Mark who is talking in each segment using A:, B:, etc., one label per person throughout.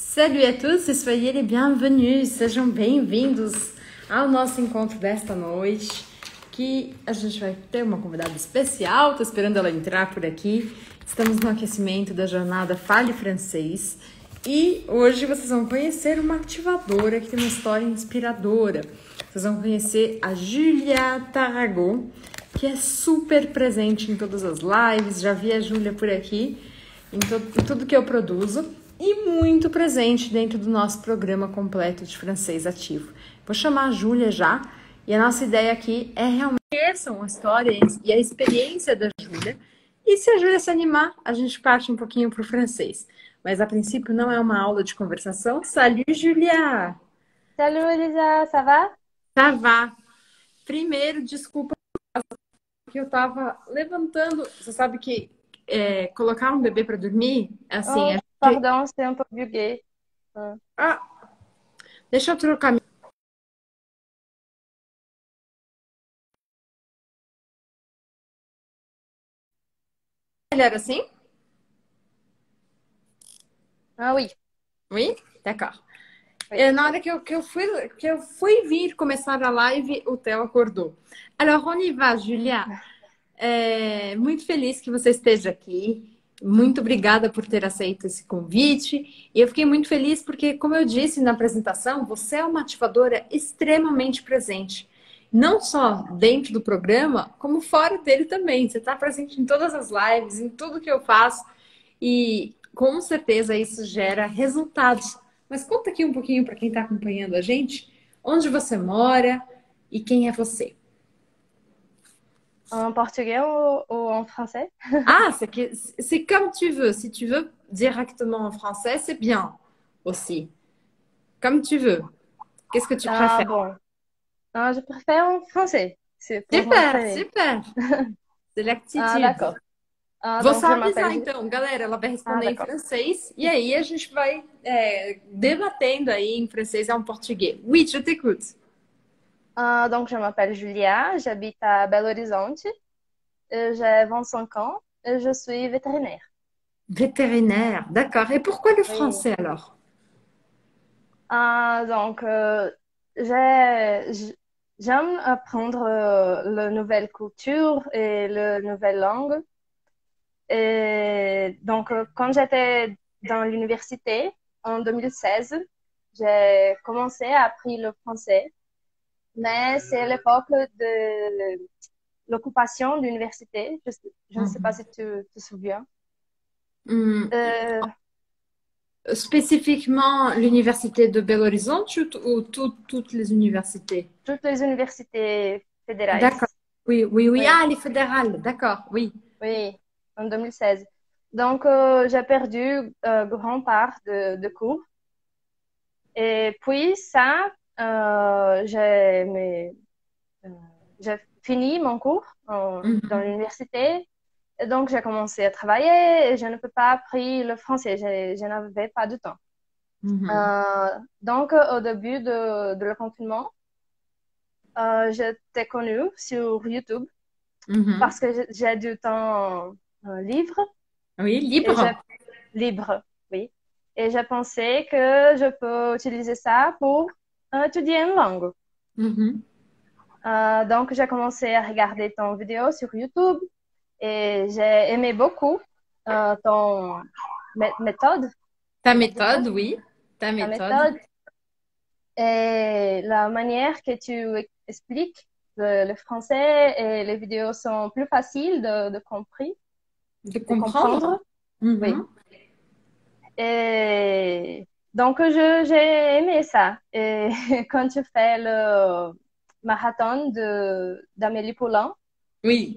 A: Salut à tous e soyez les bienvenus, sejam bem-vindos ao nosso encontro desta noite, que a gente vai ter uma convidada especial, tô esperando ela entrar por aqui. Estamos no aquecimento da jornada Fale Francês e hoje vocês vão conhecer uma ativadora que tem uma história inspiradora. Vocês vão conhecer a Julia Tarago, que é super presente em todas as lives, já vi a Júlia por aqui, em tudo que eu produzo. E muito presente dentro do nosso programa completo de francês ativo. Vou chamar a Júlia já, e a nossa ideia aqui é realmente conheçam a história e a experiência da Júlia. E se a Júlia se animar, a gente parte um pouquinho para o francês. Mas a princípio não é uma aula de conversação. Salut, Julia!
B: Salut Elisa, ça va?
A: Tá, vá. Primeiro, desculpa que eu tava levantando. Você sabe que colocar um bebê para dormir, assim,
B: Oh, pardon, c'est un peu bugué.
A: Ah, deixa eu trocar. Melhor assim?
B: Ah oui,
A: Oui? D'accord.
B: oui.
A: Na hora que eu fui vir começar a live, o Theo acordou. Alors, on y va, Julia. Muito feliz que você esteja aqui. Muito obrigada por ter aceito esse convite. E eu fiquei muito feliz porque, como eu disse na apresentação, você é uma ativadora extremamente presente. Não só dentro do programa, como fora dele também. Você está presente em todas as lives, em tudo que eu faço. E com certeza isso gera resultados. Mas conta aqui um pouquinho para quem está acompanhando a gente, onde você mora e quem é você.
B: En portugais ou en français?
A: Ah, c'est comme tu veux. Si tu veux directement en français, c'est bien aussi. Comme tu veux. Qu'est-ce que tu
B: Ah
A: préfères?
B: bon, ah, je préfère en français, c'est pour
A: Super,
B: m'entraîner.
A: super. C'est
B: Ah
A: l'attitude.
B: d'accord. Ah
A: Vou
B: donc
A: só
B: je
A: avisar,
B: m'appelle...
A: então, galera, ela vai
B: Ah
A: responder em
B: d'accord.
A: francês e aí a gente vai debatendo aí em francês e em português. Oui, je t'écoute.
B: Ah, donc je m'appelle Julia, j'habite à Belo Horizonte, j'ai 25 ans et je suis vétérinaire.
A: Vétérinaire, d'accord. Et pourquoi le
B: Oui.
A: français alors?
B: Ah, donc j'aime apprendre la nouvelle culture et la nouvelle langue. Et donc, quand j'étais dans l'université en 2016, j'ai commencé à apprendre le français, mais c'est l'époque de l'occupation de l'université. Je ne sais pas si tu te souviens.
A: Hum,
B: Euh,
A: Spécifiquement l'université de Belo Horizonte ou toutes les universités?
B: Toutes les universités fédérales.
A: D'accord. Oui, oui, oui.
B: Oui,
A: Ah, les fédérales, d'accord, oui.
B: oui, en 2016. Donc, j'ai perdu grand part de cours. Et puis ça, euh, j'ai fini mon cours dans
A: Mhm,
B: l'université. Et donc, j'ai commencé à travailler et je ne peux pas apprendre le français. Je n'avais pas de temps.
A: mhm,
B: Donc, au début de le confinement, j'étais connue sur YouTube
A: mhm.
B: parce que j'ai du temps libre
A: Oui,
B: et j'ai
A: libre.
B: libre, oui. Et j'ai pensé que je peux utiliser ça pour étudier une langue.
A: Mhm.
B: Donc, j'ai commencé à regarder ton vidéo sur YouTube et j'ai aimé beaucoup ton méthode,
A: Ta
B: on dit ça,
A: méthode, oui. Ta
B: ta
A: méthode.
B: méthode et la manière que tu expliques le français et les vidéos sont plus faciles
A: De
B: de
A: comprendre.
B: comprendre. Oui.
A: Mhm.
B: Et donc, j'ai aimé ça. Et quand tu fais le marathon d'Amélie Poulain,
A: Oui.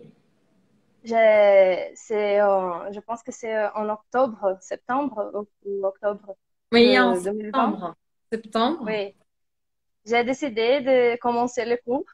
B: je pense que c'est en octobre, septembre ou octobre
A: Oui, en
B: de 2020.
A: septembre. Septembre.
B: Oui, j'ai décidé de commencer le cours.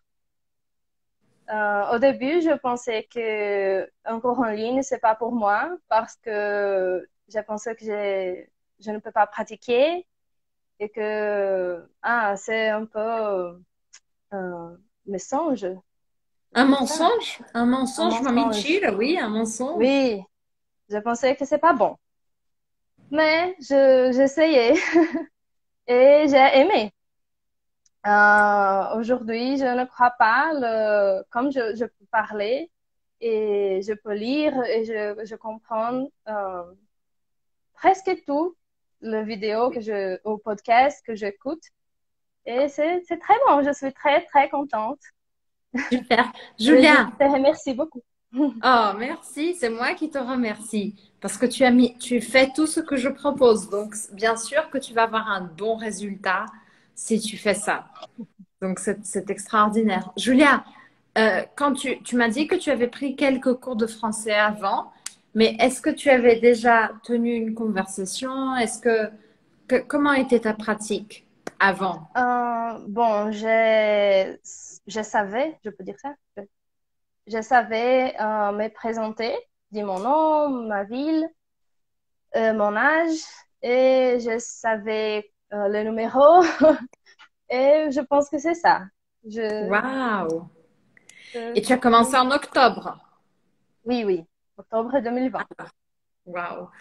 B: Au début, je pensais que un cours en ligne, c'est pas pour moi parce que j'ai pensé que je ne peux pas pratiquer et que c'est un peu un mensonge, on
A: Un
B: dit ça,
A: mensonge? Un
B: un
A: mensonge, uma
B: mensonge.
A: mentira, oui, un mensonge.
B: Oui, je pensais que c'est pas bon. Mais j'essayais et j'ai aimé. Aujourd'hui, je ne crois pas, comme je peux parler et je peux lire et je comprends presque tout le vidéo au podcast que j'écoute. Et c'est très bon, je suis très, très contente.
A: Super.
B: Je
A: Julia,
B: te remercie beaucoup.
A: oh, merci, c'est moi qui te remercie parce que tu fais tout ce que je propose. Donc, bien sûr que tu vas avoir un bon résultat si tu fais ça. Donc, c'est extraordinaire. Julia, quand tu m'as dit que tu avais pris quelques cours de français avant, mais est-ce que tu avais déjà tenu une conversation? Comment était ta pratique avant?
B: Bon, je savais, je peux dire ça, je savais me présenter, dire mon nom, ma ville, mon âge, et je savais le numéro, et je pense que c'est ça. Je,
A: Waouh!
B: je-
A: Et tu as commencé en octobre.
B: oui, oui, octobre 2020.
A: Uau!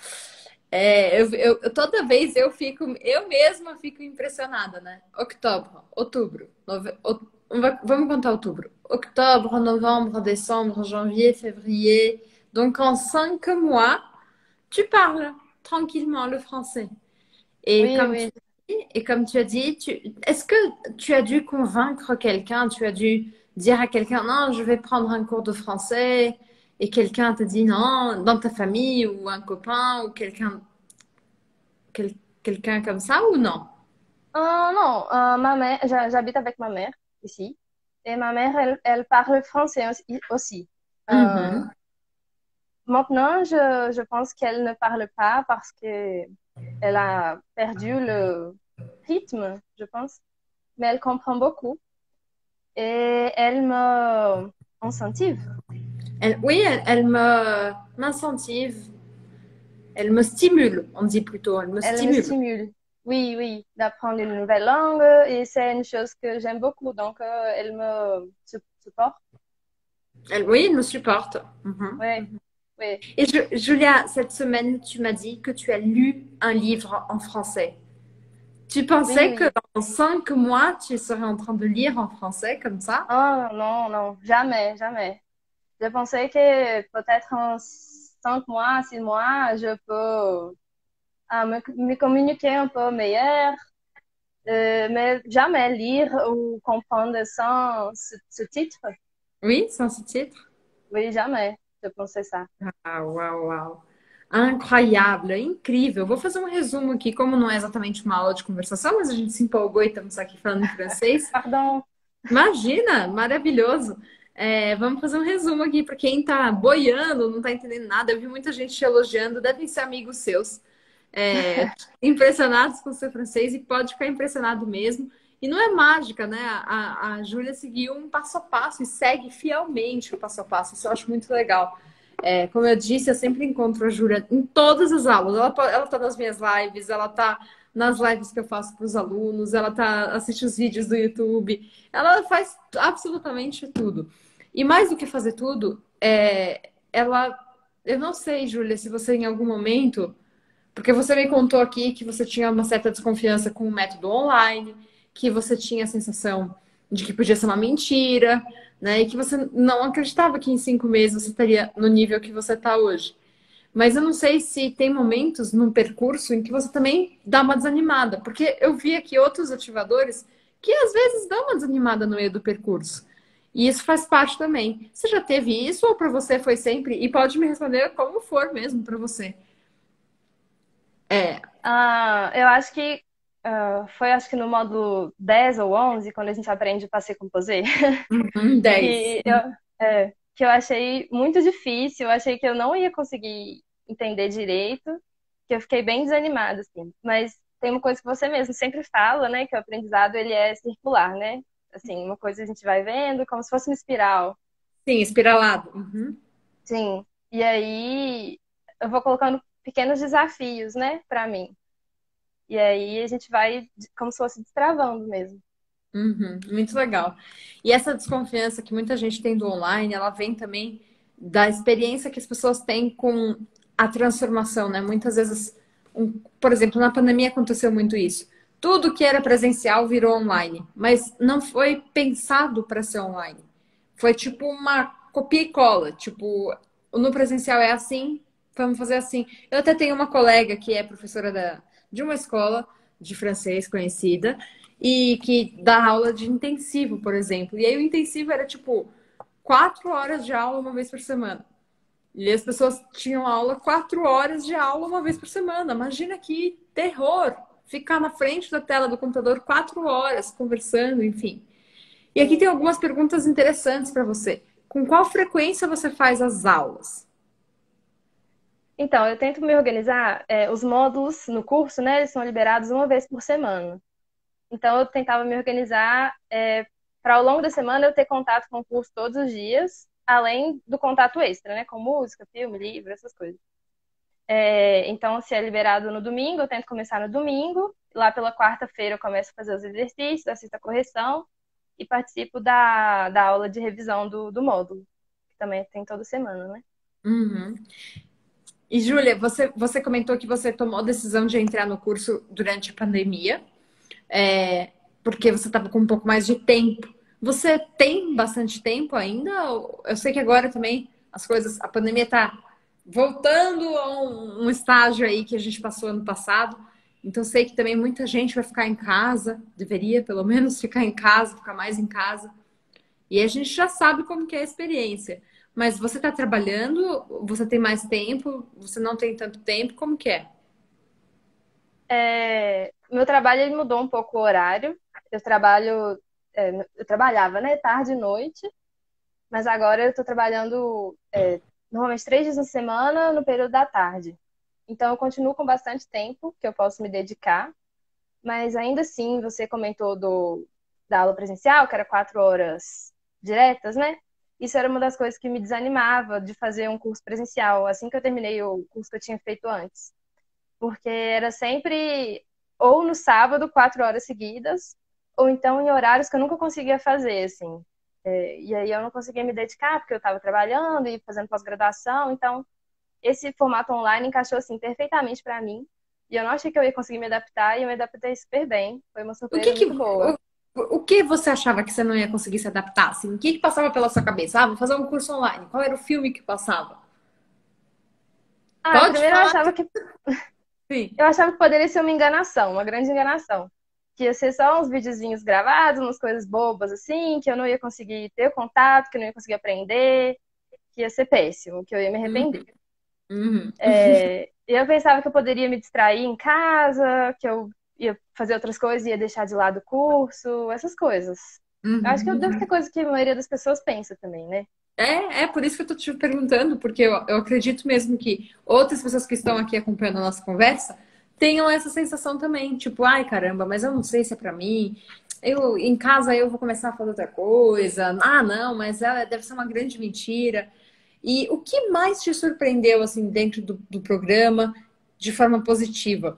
A: Toda vez eu mesma fico impressionada, né? Outubro, vamos contar outubro. Octobre, novembre, décembre, janvier, février. Donc en 5 mois, tu parles tranquillement le français. Et
B: Oui,
A: comme tu
B: oui.
A: et comme tu as dit, est-ce que tu as dû convaincre quelqu'un? Tu as dû dire à quelqu'un, non, je vais prendre un cours de français, et quelqu'un te dit non, dans ta famille, ou un copain, ou quel- quelqu'un comme ça, ou non?
B: Non, ma mère, j'habite avec ma mère ici, et ma mère, elle parle français aussi. Euh,
A: Mhm.
B: Maintenant, je pense qu'elle ne parle pas parce que elle a perdu le rythme, je pense, mais elle comprend beaucoup et elle me incentive.
A: Oui, elle m'incentive, elle me stimule, on dit plutôt, elle me
B: Elle me
A: stimule.
B: stimule. Oui, oui, d'apprendre une nouvelle langue et c'est une chose que j'aime beaucoup. Donc, elle me supporte.
A: Oui, elle me supporte. Mhm.
B: Oui, oui,
A: Et Julia, cette semaine, tu m'as dit que tu as lu un livre en français. Tu
B: oui,
A: pensais que
B: oui.
A: dans 5 mois, tu serais en train de lire en français comme ça?
B: Ah, non, non, jamais, jamais. Je pensais que peut-être en 5 mois, 6 mois, je peux me communiquer un peu meilleur, mais jamais lire ou comprendre sans ce titre.
A: Oui, sans ce titre?
B: Oui, jamais. Je pensais ça.
A: Ah, uau, uau. Incroyable, incrível. Vou fazer um resumo aqui, como não é exatamente uma aula de conversação, mas a gente se empolgou e estamos aqui falando em francês.
B: Pardon.
A: Imagina, maravilhoso. Vamos fazer um resumo aqui para quem está boiando, não está entendendo nada. Eu vi muita gente te elogiando, devem ser amigos seus, impressionados com o seu francês e pode ficar impressionado mesmo. E não é mágica, né? A Júlia seguiu um passo a passo e segue fielmente o passo a passo. Isso eu acho muito legal. Como eu disse, eu sempre encontro a Júlia em todas as aulas. Ela tá nas minhas lives, ela tá nas lives que eu faço para os alunos, ela tá assiste os vídeos do YouTube, ela faz absolutamente tudo. E mais do que fazer tudo, eu não sei, Júlia, se você em algum momento, porque você me contou aqui que você tinha uma certa desconfiança com o método online, que você tinha a sensação de que podia ser uma mentira, né? E que você não acreditava que em 5 meses você estaria no nível que você está hoje. Mas eu não sei se tem momentos no percurso em que você também dá uma desanimada, porque eu vi aqui outros ativadores que às vezes dão uma desanimada no meio do percurso. E isso faz parte também. Você já teve isso ou para você foi sempre? E pode me responder como for mesmo para você. É,
B: Eu acho que foi acho que no módulo 10 ou 11 quando a gente aprende passé composé,
A: 10.
B: que que eu achei muito difícil, eu achei que eu não ia conseguir entender direito, que eu fiquei bem desanimada, assim. Mas tem uma coisa que você mesmo sempre fala, né, que o aprendizado ele é circular, né? Assim, uma coisa a gente vai vendo como se fosse uma espiral.
A: Sim, espiralado. Uhum.
B: Sim. E aí eu vou colocando pequenos desafios, né, pra mim. E aí a gente vai como se fosse destravando mesmo.
A: Uhum, muito legal. E essa desconfiança que muita gente tem do online, ela vem também da experiência que as pessoas têm com a transformação, né? Muitas vezes Por exemplo, na pandemia aconteceu muito isso. Tudo que era presencial virou online, mas não foi pensado para ser online. Foi tipo uma copia e cola. Tipo, no presencial é assim, vamos fazer assim. Eu até tenho uma colega que é professora de uma escola de francês conhecida e que dá aula de intensivo, por exemplo. E aí o intensivo era tipo 4 horas de aula uma vez por semana. E as pessoas tinham aula 4 horas de aula uma vez por semana. Imagina que terror! Ficar na frente da tela do computador 4 horas conversando, enfim. E aqui tem algumas perguntas interessantes para você. Com qual frequência você faz as aulas?
B: Então, eu tento me organizar. Os módulos no curso, né, eles são liberados uma vez por semana. Então, eu tentava me organizar para ao longo da semana eu ter contato com o curso todos os dias, além do contato extra, né, com música, filme, livro, essas coisas. Então, se é liberado no domingo, eu tento começar no domingo. Lá pela quarta-feira eu começo a fazer os exercícios, assisto a correção e participo da aula de revisão do módulo, que também tem toda semana, né?
A: Uhum. E, Júlia, você comentou que você tomou a decisão de entrar no curso durante a pandemia, porque você estava com um pouco mais de tempo. Você tem bastante tempo ainda? Eu sei que agora também a pandemia está voltando a um estágio aí que a gente passou ano passado. Então, sei que também muita gente vai ficar em casa, deveria pelo menos ficar em casa, ficar mais em casa. E a gente já sabe como que é a experiência. Mas você está trabalhando, você tem mais tempo, você não tem tanto tempo, como que é?
B: Meu trabalho ele mudou um pouco o horário. Eu trabalhava, né, tarde e noite, mas agora eu estou trabalhando normalmente 3 dias na semana no período da tarde. Então eu continuo com bastante tempo que eu posso me dedicar, mas ainda assim você comentou da aula presencial, que era 4 horas diretas, né? Isso era uma das coisas que me desanimava de fazer um curso presencial, assim que eu terminei o curso que eu tinha feito antes. Porque era sempre ou no sábado, 4 horas seguidas, ou então em horários que eu nunca conseguia fazer, assim. E aí eu não conseguia me dedicar, porque eu estava trabalhando e fazendo pós-graduação, então esse formato online encaixou, assim, perfeitamente para mim. E eu não achei que eu ia conseguir me adaptar, e eu me adaptei super bem. Foi uma
A: O que
B: surpresa
A: que,
B: muito boa.
A: o que você achava que você não ia conseguir se adaptar? Assim, o que que passava pela sua cabeça? Ah, vou fazer um curso online. Qual era o filme que passava? Pode
B: Primeiro
A: falar, sim.
B: eu achava que poderia ser uma enganação, uma grande enganação. Que ia ser só uns videozinhos gravados, umas coisas bobas assim, que eu não ia conseguir ter contato, que eu não ia conseguir aprender, que ia ser péssimo, que eu ia me arrepender.
A: Uhum.
B: E eu pensava que eu poderia me distrair em casa, que eu ia fazer outras coisas, ia deixar de lado o curso, essas coisas. Eu acho que deve
A: Uhum.
B: ser coisa que a maioria das pessoas pensa também, né?
A: É por isso que eu tô te perguntando, porque eu acredito mesmo que outras pessoas que estão aqui acompanhando a nossa conversa tenham essa sensação também, tipo, ai caramba, mas eu não sei se é pra mim. Eu em casa eu vou começar a fazer outra coisa. Ah, não, mas ela deve ser uma grande mentira. E o que mais te surpreendeu assim dentro do programa de forma positiva?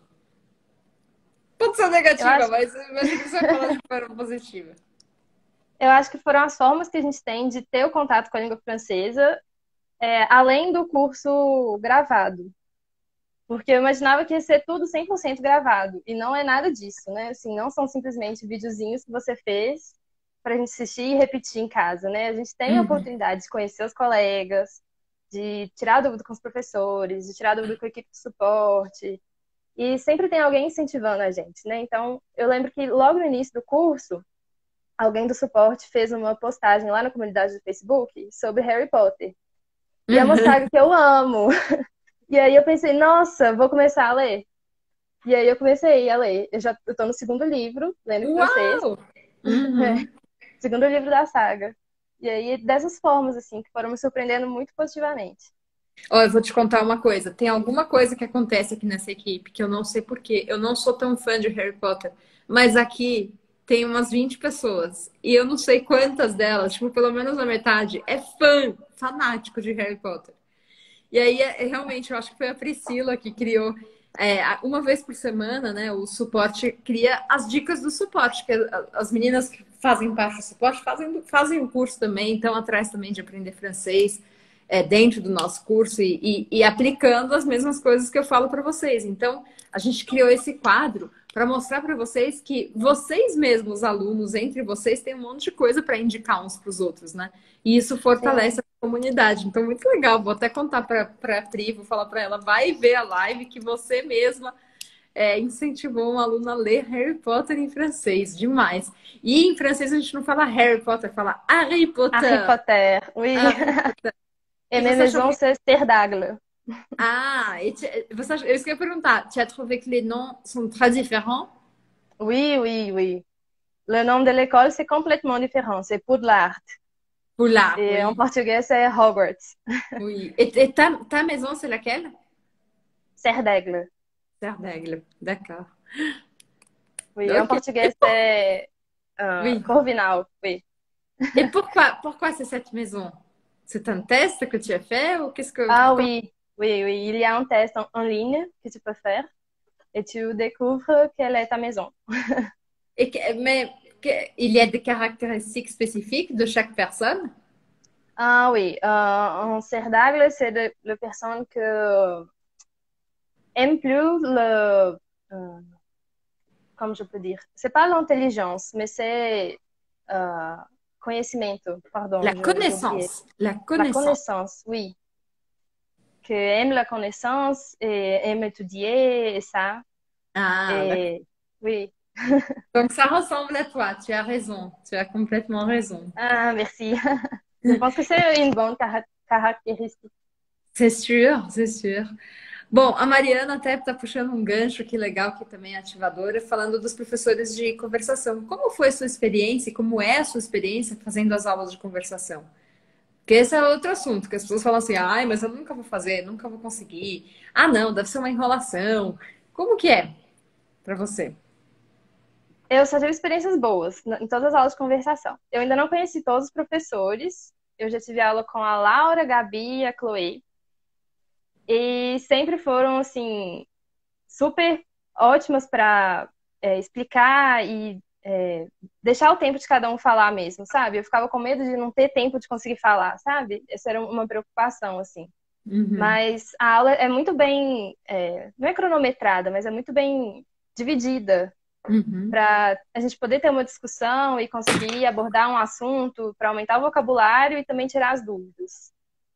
A: Pode ser
B: Eu
A: negativa,
B: acho,
A: mas imagina que você vai falar de forma positiva.
B: eu acho que foram as formas que a gente tem de ter o contato com a língua francesa, além do curso gravado. Porque eu imaginava que ia ser tudo 100% gravado. E não é nada disso, né? Assim, não são simplesmente videozinhos que você fez para a gente assistir e repetir em casa, né? A gente tem a
A: Uhum.
B: oportunidade de conhecer os colegas, de tirar dúvida com os professores, de tirar dúvida com a equipe de suporte. E sempre tem alguém incentivando a gente, né? Então, eu lembro que logo no início do curso, alguém do suporte fez uma postagem lá na comunidade do Facebook sobre Harry Potter. E é uma saga que eu amo. E aí eu pensei, nossa, vou começar a ler. E aí eu comecei a ler. Eu tô no segundo livro, lendo em francês.
A: Uau! Uhum.
B: Segundo livro da saga. E aí, dessas formas, assim, que foram me surpreendendo muito positivamente.
A: Ó, eu vou te contar uma coisa. Tem alguma coisa que acontece aqui nessa equipe que eu não sei por quê. Eu não sou tão fã de Harry Potter, mas aqui tem umas 20 pessoas e eu não sei quantas delas, tipo, pelo menos a metade, é fanático de Harry Potter. E aí, realmente, eu acho que foi a Priscila que criou, uma vez por semana, né? O suporte cria as dicas do suporte, que as meninas que fazem parte do suporte fazem o curso também, estão atrás também de aprender francês, dentro do nosso curso e aplicando as mesmas coisas que eu falo para vocês. Então, a gente criou esse quadro para mostrar para vocês que vocês mesmos, os alunos, entre vocês, têm um monte de coisa para indicar uns para os outros, né? E isso fortalece
B: Sim.
A: a comunidade. Então, muito legal. Vou até contar para a Pri, vou falar para ela, vai ver a live que você mesma incentivou um aluno a ler Harry Potter em francês. Demais. E em francês a gente não fala Harry Potter, fala Harry
B: Harry
A: Potter.
B: Potter, oui.
A: Harry Potter.
B: Et
A: E
B: mes
A: você achou
B: maisons,
A: que...
B: c'est Terdagle.
A: você achou... Isso que eu ia perguntar. Tu as trouvé que les noms sont très différents?
B: Oui, oui, oui. Le nom de l'école, c'est complètement différent. C'est Poudlard.
A: Poulard,
B: Et en
A: oui.
B: portugais, c'est Hogwarts.
A: Oui. Et ta maison, c'est laquelle?
B: Serre d'Aigle.
A: Terre d'Aigle. D'accord.
B: Oui, en
A: Ok.
B: portugais, c'est
A: Oui.
B: Corvinal. Oui.
A: Et pourquoi c'est cette maison? C'est un test que tu as fait ou qu'est-ce que...
B: Ah oui, oui, oui. Il y a un test en ligne que tu peux faire et tu découvres quelle est ta maison.
A: Il y a des caractéristiques spécifiques de chaque personne?
B: Ah oui, en serre d'Aigle, c'est le personne que aime plus comme je peux dire, c'est pas l'intelligence, mais c'est euh, conhecimento, pardon,
A: La
B: j'ai oublié.
A: connaissance. La
B: La
A: connaissance.
B: connaissance, oui. Que aime la connaissance et aime étudier et ça.
A: Ah, d'accord.
B: Et oui.
A: Donc ça ressemble à toi, tu as raison, tu as complètement raison.
B: Ah, merci. Je pense que c'est une bonne caractéristique.
A: C'est sûr, c'est sûr. Bom, a Mariana até está puxando um gancho, que legal, que também é ativadora, falando dos professores de conversação. Como foi a sua experiência e como é a sua experiência fazendo as aulas de conversação? Porque esse é outro assunto, que as pessoas falam assim, ai, mas eu nunca vou fazer, nunca vou conseguir. Ah, não, deve ser uma enrolação. Como que é para você?
B: Eu só tive experiências boas em todas as aulas de conversação. Eu ainda não conheci todos os professores. Eu já tive aula com a Laura, a Gabi e a Chloe. E sempre foram, assim, super ótimas para explicar e deixar o tempo de cada um falar mesmo, sabe? Eu ficava com medo de não ter tempo de conseguir falar, sabe? Essa era uma preocupação, assim.
A: Uhum,
B: Mas a aula é muito bem, não é cronometrada, mas é muito bem dividida
A: uhum.
B: para a gente poder ter uma discussão e conseguir abordar um assunto para aumentar o vocabulário e também tirar as dúvidas.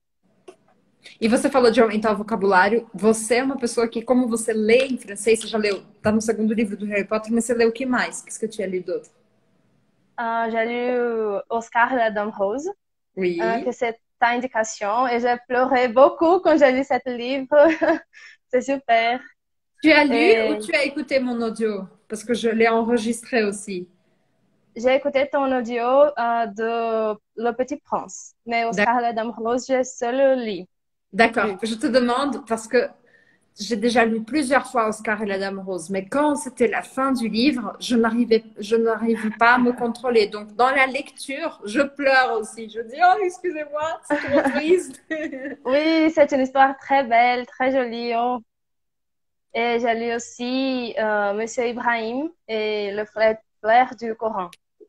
A: E você falou de aumentar o vocabulário. Você é uma pessoa que, como você lê em francês, você já leu, tá no segundo livro do Harry Potter, mas você leu o que mais? Que eu tinha lido outro?
B: J'ai lu Oscar de la Dame Rose,
A: Oui.
B: que c'est ta indication, et j'ai pleuré beaucoup quand j'ai lu ce livre. C'est super.
A: Tu as lu ou
B: Et
A: tu as écouté mon audio? Parce que je l'ai enregistré aussi.
B: j'ai écouté ton audio de Le Petit Prince, mais Oscar de la Dame Rose, j'ai seul lu.
A: D'accord. Je te demande parce que j'ai déjà lu plusieurs fois Oscar et la Dame Rose, mais quand c'était la fin du livre, je n'arrive pas à me contrôler. Donc, dans la lecture, je pleure aussi. Je dis, oh, excusez-moi, c'est trop triste.
B: Oui, c'est une histoire très belle, très jolie. Oh. Et j'ai lu aussi Monsieur Ibrahim et le flair du Coran.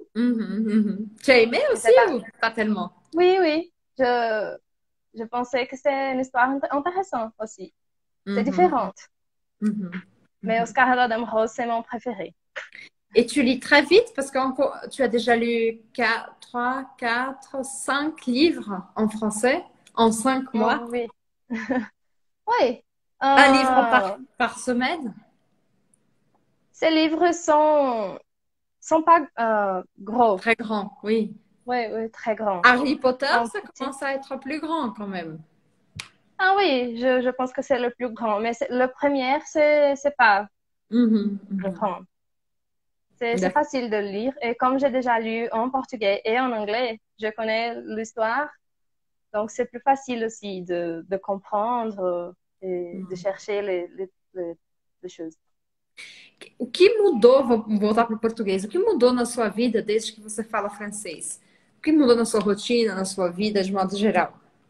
A: Tu as aimé
B: Et
A: aussi ou pas tellement?
B: Oui, oui. Je pensais que c'est une histoire intéressante aussi. C'est différente. Mais Oscar et la Dame Rose, c'est mon préféré.
A: Et tu lis très vite parce que tu as déjà lu 3, 4, 5 livres en français en 5 mois.
B: Oui. Oui.
A: Un livre par semaine?
B: Ces livres sont pas gros.
A: Très grand, oui.
B: Oui, oui, très grands.
A: Harry Potter, ça commence à être plus grand quand même.
B: Ah oui, je pense que c'est le plus grand. Mais le premier, c'est pas grand. C'est facile de lire. Et comme j'ai déjà lu en portugais et en anglais, je connais l'histoire. Donc, c'est plus facile aussi de comprendre et de chercher les choses.
A: O que mudou, vou voltar para o português, o que mudou na sua vida desde que você fala francês? O que mudou na sua rotina, na sua vida, de modo geral?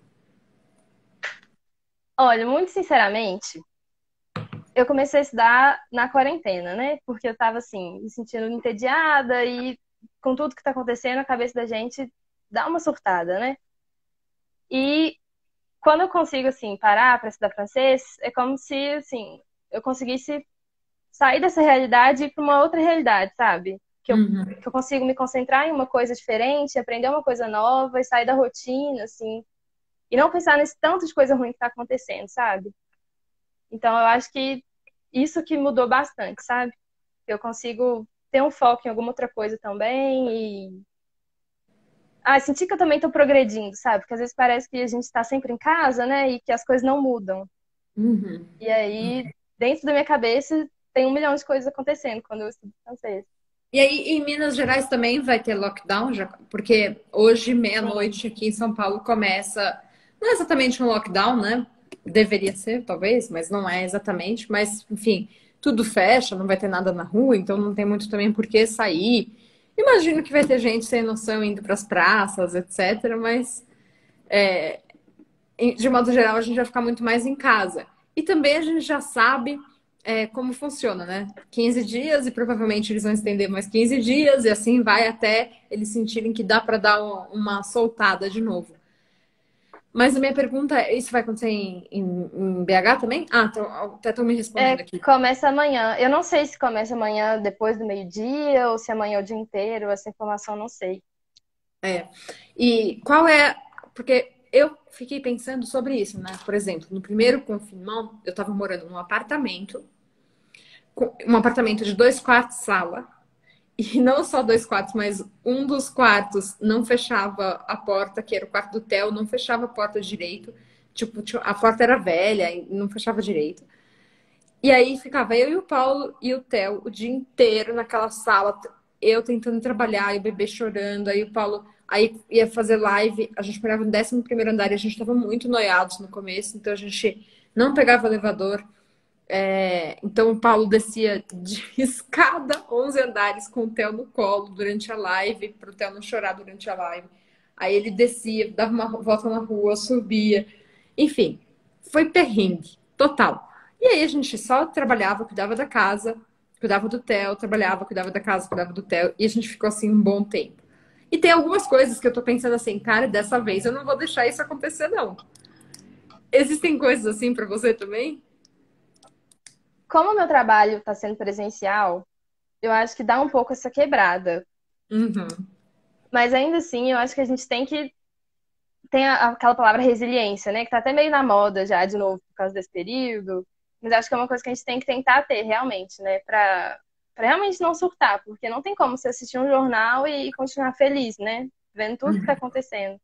B: Olha, muito sinceramente, eu comecei a estudar na quarentena, né? Porque eu tava, assim, me sentindo entediada e com tudo que tá acontecendo, a cabeça da gente dá uma surtada, né? E quando eu consigo, assim, parar para estudar francês, é como se, assim, eu conseguisse sair dessa realidade e ir para uma outra realidade, sabe?
A: Uhum.
B: Que eu consigo me concentrar em uma coisa diferente, aprender uma coisa nova e sair da rotina, assim. E não pensar nesse tanto de coisa ruim que tá acontecendo, sabe? Então, eu acho que isso que mudou bastante, sabe? Eu consigo ter um foco em alguma outra coisa também e... Ah, sentir que eu também tô progredindo, sabe? Porque às vezes parece que a gente tá sempre em casa, né? E que as coisas não mudam.
A: Uhum.
B: E aí, dentro da minha cabeça, tem um milhão de coisas acontecendo quando eu estudo francês.
A: E aí, em Minas Gerais também vai ter lockdown, já, porque hoje,
B: Sim.
A: meia-noite, aqui em São Paulo, começa. Não é exatamente um lockdown, né? Deveria ser, talvez, mas não é exatamente. Mas, enfim, tudo fecha, não vai ter nada na rua, então não tem muito também por que sair. Imagino que vai ter gente sem noção indo para as praças, etc. Mas, de modo geral, a gente vai ficar muito mais em casa. E também a gente já sabe como funciona, né? 15 dias e provavelmente eles vão estender mais 15 dias e assim vai até eles sentirem que dá para dar uma soltada de novo. Mas a minha pergunta é, isso vai acontecer em BH também? Ah, até estão me respondendo aqui.
B: Começa amanhã. Eu não sei se começa amanhã depois do meio-dia ou se amanhã é o dia inteiro. Essa informação eu não sei.
A: E qual é... Porque eu fiquei pensando sobre isso, né? Por exemplo, no primeiro confinamento, eu estava morando num apartamento, um apartamento de 2 quartos, sala. E não só 2 quartos, mas um dos quartos não fechava a porta, que era o quarto do Theo, não fechava a porta direito. Tipo, a porta era velha e não fechava direito. E aí ficava eu e o Paulo e o Theo o dia inteiro naquela sala, eu tentando trabalhar e o bebê chorando. Aí o Paulo aí ia fazer live, a gente morava no 11º andar e a gente estava muito noiados no começo, então a gente não pegava elevador. Então o Paulo descia de escada 11 andares com o Theo no colo durante a live, para o Theo não chorar durante a live. Aí ele descia, dava uma volta na rua, subia. Enfim, foi perrengue total. E aí a gente só trabalhava, cuidava da casa, cuidava do Theo, trabalhava, cuidava da casa, cuidava do Theo. E a gente ficou assim um bom tempo. E tem algumas coisas que eu tô pensando assim, cara, dessa vez eu não vou deixar isso acontecer, não. Existem coisas assim para você também?
B: Como o meu trabalho está sendo presencial, eu acho que dá um pouco essa quebrada.
A: Uhum.
B: Mas ainda assim, eu acho que a gente tem que. Tem aquela palavra resiliência, né? Que tá até meio na moda já, de novo, por causa desse período. Mas acho que é uma coisa que a gente tem que tentar ter, realmente, né? Pra realmente não surtar. Porque não tem como você assistir um jornal e continuar feliz, né? Vendo tudo que tá acontecendo.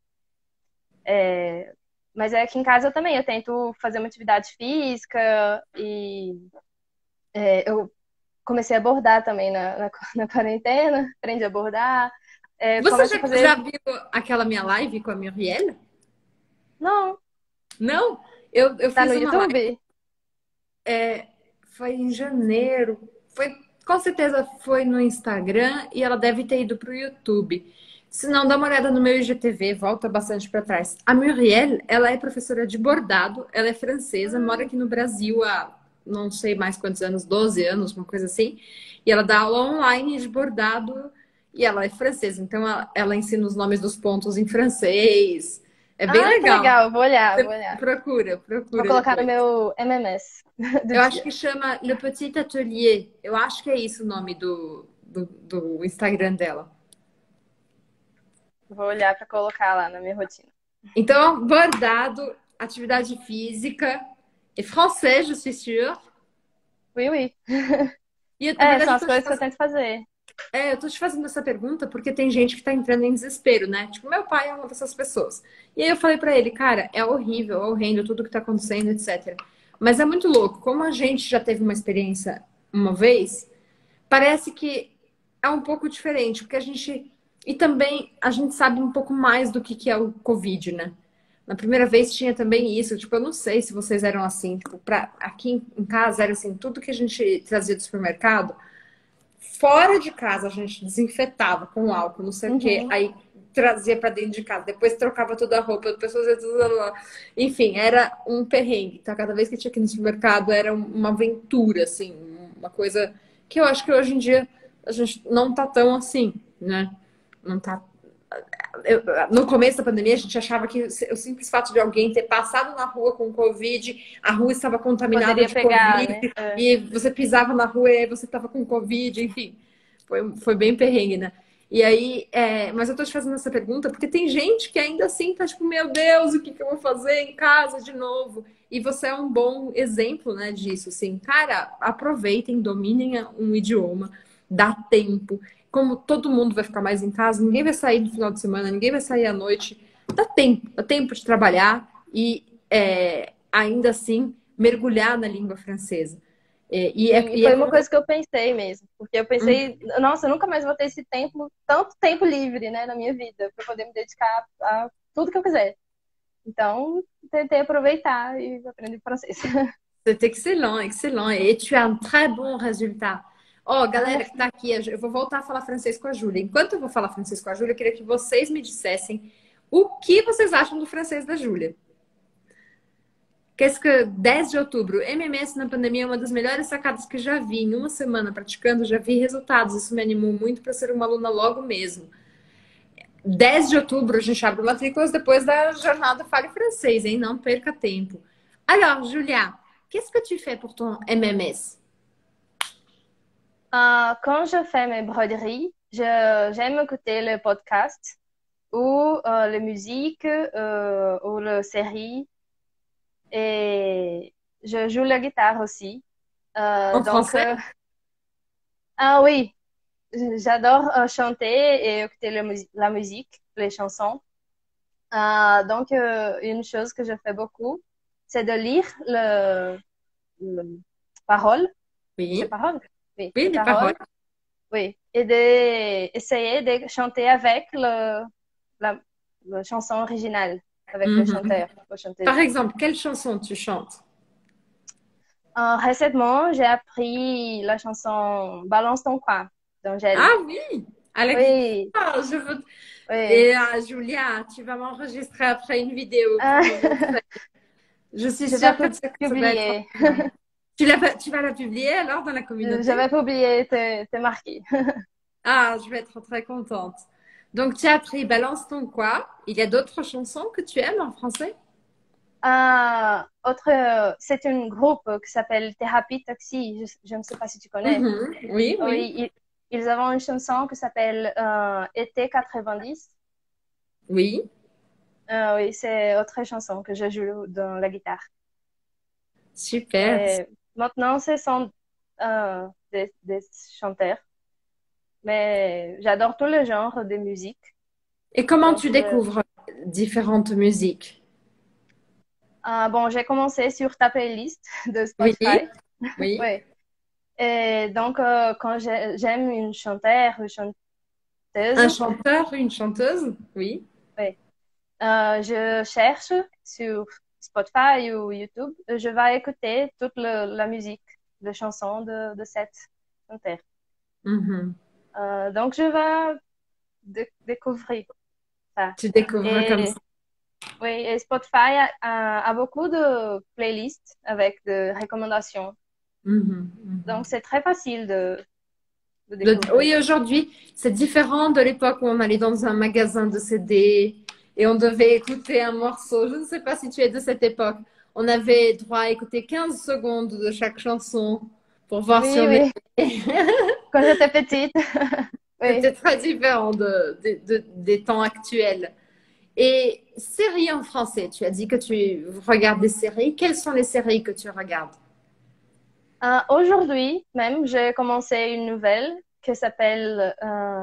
B: Mas é aqui em casa eu também. Eu tento fazer uma atividade física e eu comecei a bordar também na quarentena. Aprendi a bordar.
A: Você
B: Começo a
A: já
B: fazer.
A: viu aquela minha live com a Muriel?
B: Não,
A: Não? Eu
B: tá no
A: fiz uma live,
B: YouTube?
A: foi em janeiro. Foi, com certeza foi no Instagram e ela deve ter ido pro YouTube. Se não, dá uma olhada no meu IGTV, volta bastante para trás. A Muriel, ela é professora de bordado, ela é francesa, mora aqui no Brasil há não sei mais quantos anos, 12 anos, uma coisa assim. E ela dá aula online de bordado e ela é francesa, então ela ensina os nomes dos pontos em francês. É bem
B: Ah, que
A: legal.
B: legal. Vou olhar,
A: Você
B: vou olhar. Vou
A: procura
B: colocar no
A: depois.
B: meu MMS do
A: Eu acho
B: dia.
A: que chama Le Petit Atelier. Eu acho que é isso o nome do Instagram dela.
B: Vou olhar pra colocar lá na minha rotina.
A: Então, bordado, atividade física e francês, je suis sûre.
B: Oui, oui.
A: E, na verdade,
B: São as coisas que eu tento fazer.
A: eu tô te fazendo essa pergunta porque tem gente que tá entrando em desespero, né? Tipo, meu pai é uma dessas pessoas. E aí eu falei pra ele, cara, é horrível, é horrendo tudo que tá acontecendo, etc. Mas é muito louco. Como a gente já teve uma experiência uma vez, parece que é um pouco diferente, porque a gente. E também a gente sabe um pouco mais do que é o Covid, né? Na primeira vez tinha também isso, tipo, eu não sei se vocês eram assim, tipo, aqui em casa era assim, tudo que a gente trazia do supermercado, fora de casa a gente desinfetava com álcool, não sei o quê,
B: Uhum.
A: aí trazia para dentro de casa, depois trocava toda a roupa, as pessoas fazia tudo lá. Enfim, era um perrengue. Então, cada vez que tinha aqui no supermercado era uma aventura, assim, uma coisa que eu acho que hoje em dia a gente não tá tão assim, né? Não tá. no começo da pandemia, a gente achava que o simples fato de alguém ter passado na rua com Covid, a rua estava contaminada
B: Poderia
A: de
B: pegar,
A: Covid,
B: né? É.
A: e você pisava na rua e aí você estava com Covid, enfim. Foi bem perrengue, né? E aí, mas eu tô te fazendo essa pergunta porque tem gente que ainda assim tá tipo, meu Deus, o que que eu vou fazer em casa de novo? E você é um bom exemplo, né, disso, assim. Cara, aproveitem, dominem um idioma, dá tempo. Como todo mundo vai ficar mais em casa, ninguém vai sair no final de semana, ninguém vai sair à noite. Dá tempo de trabalhar e ainda assim mergulhar na língua francesa.
B: Sim, e
A: E é
B: foi uma
A: como.
B: coisa que eu pensei mesmo, porque eu pensei, nossa, eu nunca mais vou ter esse tempo, tanto tempo livre, né, na minha vida, para poder me dedicar a tudo que eu quiser. Então, tentei aproveitar e aprender francês.
A: C'est excellent, excellent. Et tu as un très bon résultat. Ó,
B: Ah,
A: galera que tá aqui, eu vou voltar a falar francês com a Júlia. Enquanto eu vou falar francês com a Júlia, eu queria que vocês me dissessem o que vocês acham do francês da Júlia. Qu'est-ce que 10 de outubro, MMS na pandemia é uma das melhores sacadas que já vi. Em uma semana praticando, já vi resultados. Isso me animou muito para ser uma aluna logo mesmo. 10 de outubro, a gente abre matrículas depois da jornada Fale Francês, hein? Não perca tempo. Alors, Julia, qu'est-ce que tu fais pour ton MMS?
B: quand je fais mes broderies, j'aime écouter le podcast ou les musiques ou les séries et je joue la guitare aussi.
A: En
B: Donc,
A: français?
B: ah oui, j'adore chanter et écouter la musique, les chansons. Donc, une chose que je fais beaucoup, c'est de lire le parole. C'est
A: Oui.
B: parole? Oui,
A: Oui,
B: les
A: les paroles.
B: paroles. Oui. Et d'essayer de chanter avec la chanson originale, avec le
A: Mhm.
B: chanteur ou
A: Par
B: chanteuse.
A: exemple, quelle chanson tu chantes?
B: Récemment, j'ai appris la chanson Balance ton coin d'Angèle.
A: Ah oui, à la
B: Oui,
A: guitare. Je veux...
B: oui.
A: Et Julia, tu vas m'enregistrer après une vidéo pour me montrer. Je suis
B: Je vais
A: sûre que ça va être
B: publier.
A: bien. Tu vas la publier alors dans la
B: Je
A: communauté?
B: vais publier, te marquer.
A: Ah, je vais être très contente. Donc, tu as appris Balance ton quoi? Il y a d'autres chansons que tu aimes en français?
B: C'est un groupe qui s'appelle Thérapie Taxi. Je ne sais pas si tu connais.
A: Mhm. Oui, oui,
B: Oui, ils ont une chanson qui s'appelle Été 90.
A: oui.
B: Oui, c'est autre chanson que je joue dans la guitare.
A: Super.
B: Et maintenant, ce sont des chanteurs, mais j'adore tous les genres de musique.
A: Et comment
B: Donc,
A: tu découvres différentes musiques?
B: bon, j'ai commencé sur ta playlist de
A: Oui,
B: Spotify.
A: oui.
B: Oui. Et donc, quand j'aime une chanteur ou chanteuse,
A: Un chanteur, une chanteuse? Oui.
B: oui, je cherche sur Spotify ou YouTube, je vais écouter toute la musique, les chansons de cette chanteur.
A: Mhm.
B: Donc, je vais découvrir ça.
A: Tu découvres comme
B: Et
A: ça.
B: oui, et Spotify a beaucoup de playlists avec des recommandations.
A: Mhm, mhm.
B: Donc, c'est très facile de découvrir.
A: Oui, aujourd'hui, c'est différent de l'époque où on allait dans un magasin de CD et on devait écouter un morceau. Je ne sais pas si tu es de cette époque. On avait droit à écouter 15 secondes de chaque chanson pour voir si
B: Oui,
A: on
B: oui,
A: aimait.
B: quand j'étais petite. Oui.
A: C'était très différent des temps actuels. Et séries en français, tu as dit que tu regardes des séries. Quelles sont les séries que tu regardes?
B: Aujourd'hui, même, j'ai commencé une nouvelle qui s'appelle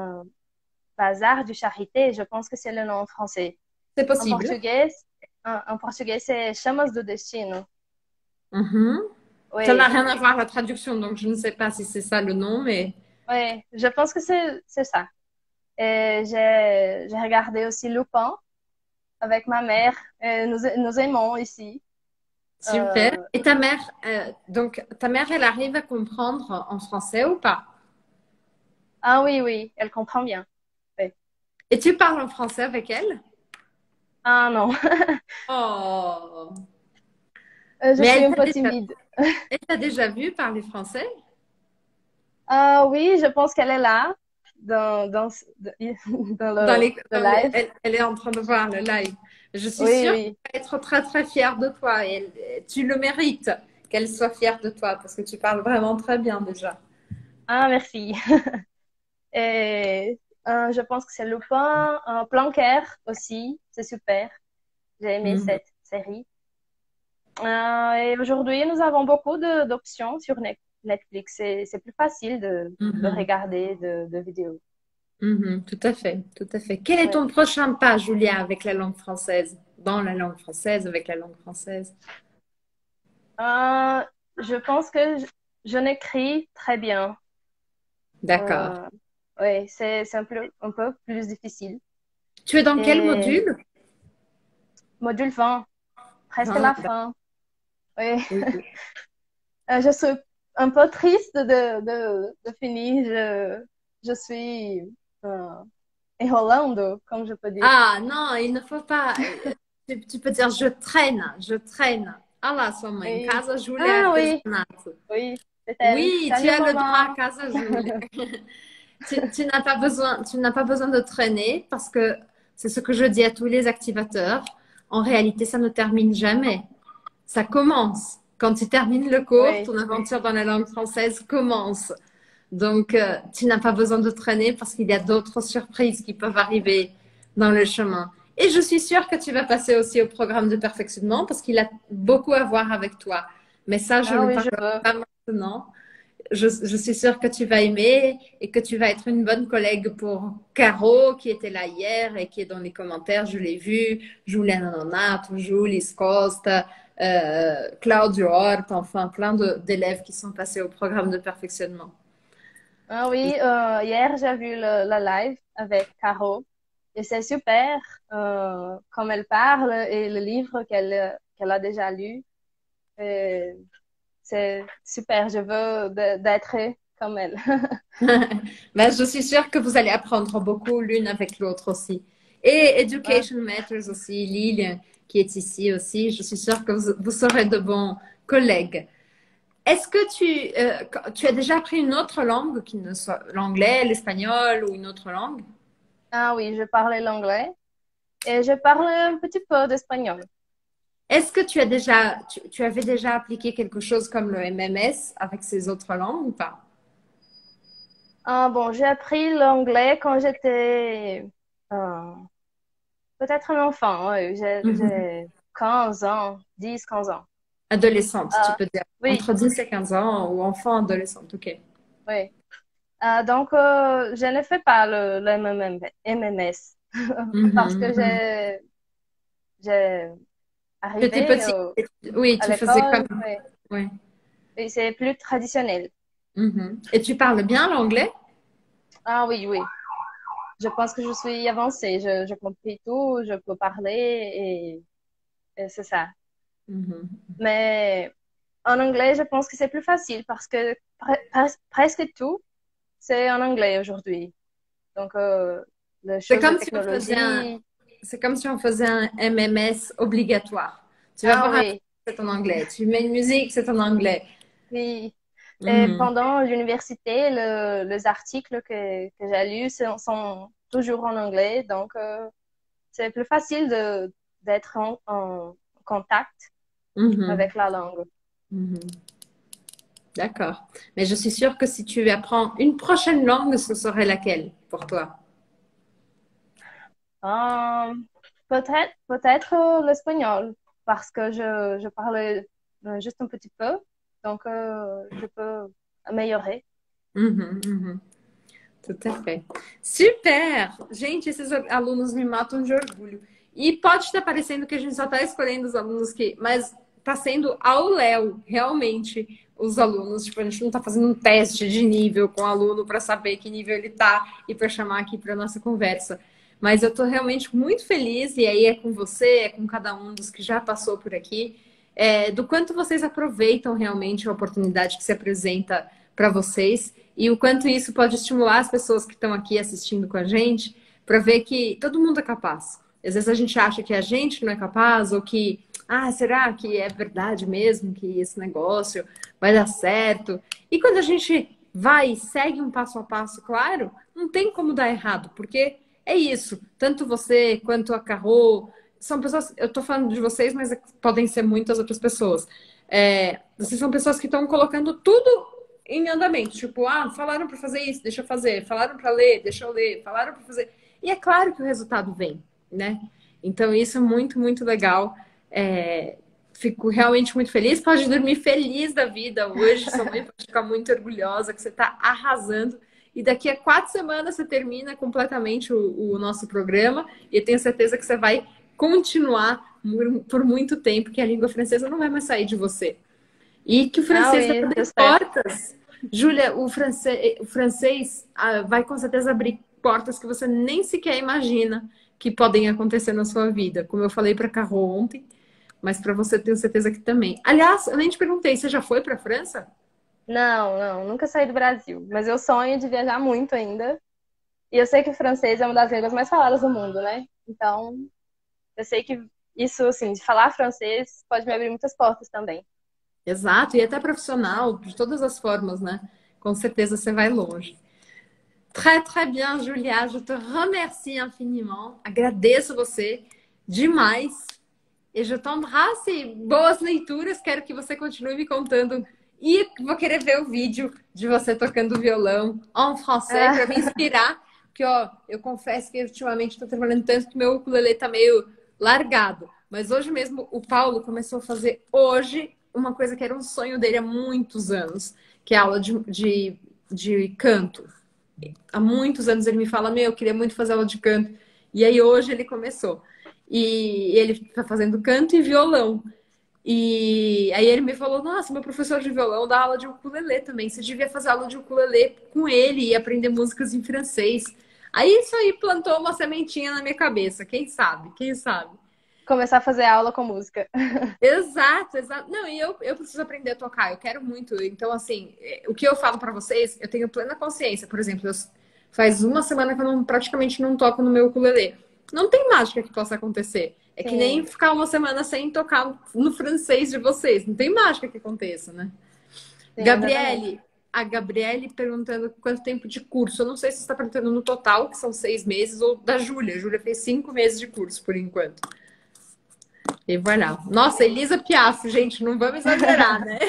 B: Bazar du Charité. Je pense que c'est le nom en français.
A: C'est
B: En
A: possible.
B: portugais, en portugais, c'est Chamas do Destino.
A: Mhm. Ça n'a
B: Oui,
A: rien à voir la traduction, donc je ne sais pas si c'est ça le nom, mais
B: oui, je pense que c'est ça. Et j'ai regardé aussi Lupin avec ma mère. Et nous aimons ici.
A: super. Et ta mère, donc ta mère, elle arrive à comprendre en français ou pas?
B: Ah oui, oui, elle comprend bien. Oui.
A: Et tu parles en français avec elle?
B: Ah non,
A: Oh.
B: je
A: Mais
B: suis un peu timide.
A: elle t'a déjà vu parler français?
B: Ah oui, je pense qu'elle est là. dans,
A: Dans les,
B: le live.
A: elle est en train de voir le live. Je suis
B: Oui,
A: sûre
B: oui.
A: qu'elle va être très très fière de toi. Tu le mérites qu'elle soit fière de toi parce que tu parles vraiment très bien déjà.
B: Ah, merci. Et je pense que c'est Lupin, Planquer aussi, c'est super. J'ai aimé
A: Mhm,
B: cette série. Et aujourd'hui, nous avons beaucoup d'options sur Netflix. C'est plus facile de
A: mhm,
B: regarder de vidéos.
A: mhm, tout à fait, tout à fait. Quel est
B: Ouais.
A: ton prochain pas, Julia, avec la langue française? Dans la langue française, avec la langue française?
B: Euh, je pense que je n'écris très bien.
A: D'accord.
B: Euh, ouais, c'est un peu plus difficile.
A: Tu es dans quel
B: Et
A: module?
B: module 20, presque
A: Ah,
B: la fin. Oui.
A: oui.
B: Je suis un peu triste de finir. Je suis euh, en Hollande, comme je peux dire.
A: Ah, non, il ne faut pas. Tu peux dire je traîne, je traîne. Ah lá, sua mãe,
B: Oui.
A: Casa Júlia
B: Ah oui,
A: Artesanato.
B: oui, c'est elle.
A: Oui, tu
B: Salut
A: as le droit à
B: maman.
A: Casa Júlia. Tu n'as pas besoin de traîner parce que c'est ce que je dis à tous les activateurs. En réalité, ça ne termine jamais. Ça commence. Quand tu termines le cours,
B: Oui.
A: ton aventure dans la langue française commence. Donc, tu n'as pas besoin de traîner parce qu'il y a d'autres surprises qui peuvent arriver dans le chemin. Et je suis sûre que tu vas passer aussi au programme de perfectionnement parce qu'il a beaucoup à voir avec toi. Mais ça, je
B: Ah
A: ne
B: oui,
A: parle
B: je veux.
A: pas maintenant. Je suis sûre que tu vas aimer et que tu vas être une bonne collègue pour Caro qui était là hier et qui est dans les commentaires. Je l'ai vu. Julia Nanonato, Julie Costa, Claudio Hort, enfin plein d'élèves qui sont passés au programme de perfectionnement.
B: Ah oui, hier j'ai vu le live avec Caro et c'est super comme elle parle et le livre qu'elle a déjà lu. Et c'est super, je veux d'être comme elle.
A: Ben, je suis sûre que vous allez apprendre beaucoup l'une avec l'autre aussi. Et
B: Ah,
A: Education Matters aussi, Lille, qui est ici aussi. Je suis sûre que vous serez de bons collègues. Est-ce que tu as déjà appris une autre langue qui ne soit l'anglais, l'espagnol ou une autre langue?
B: ah oui, je parlais l'anglais et je parle un petit peu d'espagnol.
A: Est-ce que tu avais déjà appliqué quelque chose comme le MMS avec ces autres langues ou pas?
B: Ah bon, j'ai appris l'anglais quand j'étais euh, peut-être un enfant. Ouais,
A: Mhm.
B: j'ai 15 ans, 10, 15 ans.
A: Adolescente, tu
B: Ah,
A: peux dire.
B: oui,
A: Entre 10 et 15 ans ou enfant, adolescente, ok.
B: oui. Donc, je ne fais pas le MMS parce que
A: Mhm, mhm.
B: j'ai
A: Tu étais
B: arrivé
A: petite. Oui,
B: à
A: tu faisais
B: l'école.
A: comme.
B: Oui.
A: Oui.
B: Et c'est plus traditionnel.
A: Mhm. Et tu parles bien l'anglais?
B: Ah oui, oui. Je pense que je suis avancée. Je comprends tout, je peux parler et c'est ça.
A: Mhm.
B: Mais en anglais, je pense que c'est plus facile parce que presque tout, c'est en anglais aujourd'hui. Donc, les
A: C'est
B: choses de
A: comme si on faisait
B: technologie.
A: c'est comme si on faisait un MMS obligatoire. Tu vas
B: Ah
A: voir un film,
B: oui,
A: c'est en anglais. Tu mets une musique, c'est en anglais.
B: oui. Et
A: Mhm.
B: pendant l'université, les articles que j'ai lus sont toujours en anglais. Donc, c'est plus facile d'être en contact
A: Mhm.
B: avec la langue.
A: Mhm. D'accord. Mais je suis sûre que si tu apprends une prochaine langue, ce serait laquelle pour toi?
B: Euh, peut-être l'espagnol, parce que je parlais juste un petit peu, donc je peux améliorer.
A: Mhm, uhum. Tout à fait. Super! Gente, esses alunos me matam de orgulho. E pode estar parecendo que a gente só está escolhendo os alunos que. Mas está sendo ao léu, realmente, os alunos. Tipo, a gente não está fazendo um teste de nível com o aluno para saber que nível ele está e para chamar aqui para nossa conversa. Mas eu estou realmente muito feliz, e aí é com você, é com cada um dos que já passou por aqui, do quanto vocês aproveitam realmente a oportunidade que se apresenta para vocês e o quanto isso pode estimular as pessoas que estão aqui assistindo com a gente para ver que todo mundo é capaz. Às vezes a gente acha que a gente não é capaz ou que, será que é verdade mesmo que esse negócio vai dar certo? E quando a gente vai, segue um passo a passo, claro, não tem como dar errado, porque é isso. Tanto você quanto a Carol são pessoas. Eu tô falando de vocês, mas podem ser muitas outras pessoas. Vocês são pessoas que estão colocando tudo em andamento. Tipo, falaram para fazer isso, deixa eu fazer. Falaram para ler, deixa eu ler. Falaram para fazer. E é claro que o resultado vem, né? Então, isso é muito, muito legal. Fico realmente muito feliz. Pode dormir feliz da vida hoje. Sua mãe pode ficar muito orgulhosa que você está arrasando. E daqui a 4 semanas você termina completamente o nosso programa. E eu tenho certeza que você vai continuar por muito tempo, que a língua francesa não vai mais sair de você. E que o francês vai abrir portas. Júlia, o francês vai com certeza abrir portas que você nem sequer imagina que podem acontecer na sua vida. Como eu falei para a Carol ontem, mas para você tenho certeza que também. Aliás, eu nem te perguntei, você já foi para a França?
B: Não, nunca saí do Brasil. Mas eu sonho de viajar muito ainda. E eu sei que o francês é uma das línguas mais faladas do mundo, né? Então, eu sei que isso, assim, de falar francês pode me abrir muitas portas também.
A: Exato, e até profissional, de todas as formas, né? Com certeza você vai longe. Très, très bien, Julia. Je te remercie infiniment. Agradeço você demais. E je t'embrasse. Boas leituras. Quero que você continue me contando. E vou querer ver o vídeo de você tocando violão en français para me inspirar. Porque, ó, eu confesso que ultimamente estou trabalhando tanto que meu ukulele tá meio largado. Mas hoje mesmo o Paulo começou a fazer hoje uma coisa que era um sonho dele há muitos anos, que é aula de canto. Há muitos anos ele me fala, eu queria muito fazer aula de canto. E aí hoje ele começou. E ele está fazendo canto e violão. E aí ele me falou, nossa, meu professor de violão dá aula de ukulele também. Você devia fazer aula de ukulele com ele e aprender músicas em francês. Aí isso aí plantou uma sementinha na minha cabeça. Quem sabe? Quem sabe?
B: Começar a fazer aula com música.
A: Exato, exato. Não, e eu preciso aprender a tocar, eu quero muito. Então, assim, o que eu falo pra vocês, eu tenho plena consciência. Por exemplo, faz uma semana que eu praticamente não toco no meu ukulele. Não tem mágica que possa acontecer. É que nem ficar uma semana sem tocar no francês de vocês. Não tem mágica que aconteça, né? Sim, Gabriele, a Gabriele perguntando quanto tempo de curso. Eu não sei se você está perguntando no total, que são 6 meses, ou da Júlia. A Júlia fez 5 meses de curso, por enquanto. E voilà. Nossa, Elisa Piaf, gente, não vamos exagerar, né?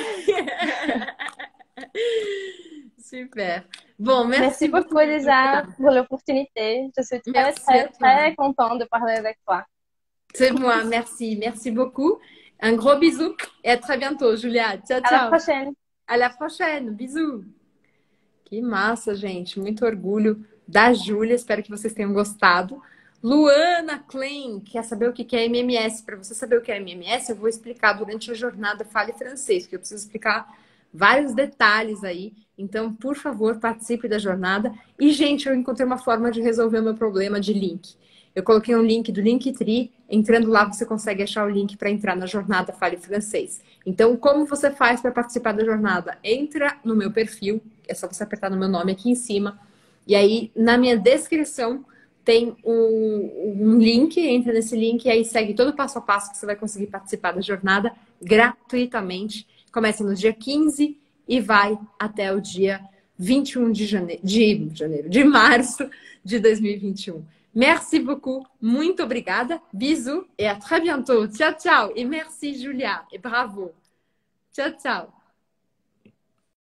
A: Super. Bon, merci
B: beaucoup, Elisa, pour l'opportunité. Je suis très, très, très contente de parler avec toi.
A: C'est moi, merci. Merci beaucoup. Un gros bisou et à très bientôt, Julia. Tchau, tchau.
B: À la prochaine.
A: À la prochaine. Bisous. Que massa, gente. Muito orgulho da Júlia. Espero que vocês tenham gostado. Luana Klein quer saber o que é MMS. Para você saber o que é MMS, eu vou explicar durante a jornada Fale Francês, porque eu preciso explicar vários detalhes aí. Então, por favor, participe da jornada. E, gente, eu encontrei uma forma de resolver o meu problema de link. Eu coloquei um link do Linktree. Entrando lá, você consegue achar o link para entrar na jornada Fale Francês. Então, como você faz para participar da jornada? Entra no meu perfil. É só você apertar no meu nome aqui em cima. E aí, na minha descrição, tem um link, entra nesse link e aí segue todo o passo a passo que você vai conseguir participar da jornada gratuitamente. Começa no dia 15 e vai até o dia 21 de março de 2021. Merci beaucoup, muito obrigada, bisous et à très bientôt. Tchau, tchau. E merci, Julia, et bravo. Tchau, tchau.